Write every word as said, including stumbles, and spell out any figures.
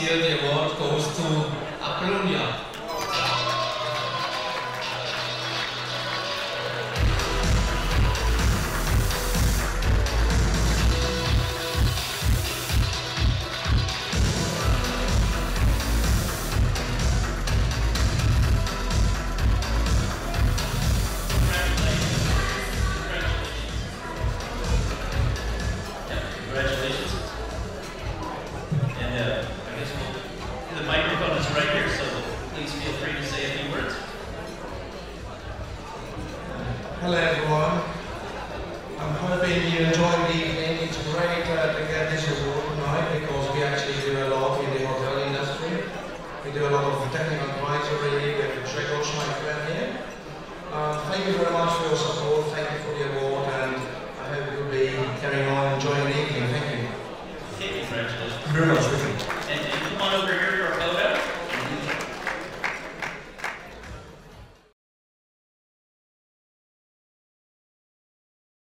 year the award goes to Apleona. Congratulations. And uh, I guess we'll, the microphone is right here, so please feel free to say a few words. Hello everyone. I'm hoping you enjoyed the evening. It's great uh, to get this award tonight because we actually do a lot in the hotel industry. We do a lot of technical advisory with Gregor, my friend here. Uh, thank you very much for your support. Thank you for the award, and I hope you'll be carrying on enjoying the evening. Thank you. Okay, congratulations. Very much, Ricky.